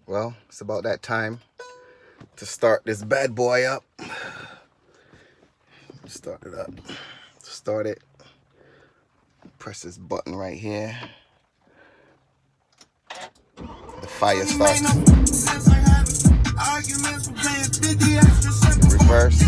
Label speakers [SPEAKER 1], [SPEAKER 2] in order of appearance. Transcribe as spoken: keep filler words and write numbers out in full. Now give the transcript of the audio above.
[SPEAKER 1] Well, it's about that time to start this bad boy up. Start it up. Start it. Press this button right here. The fire starts. Reverse.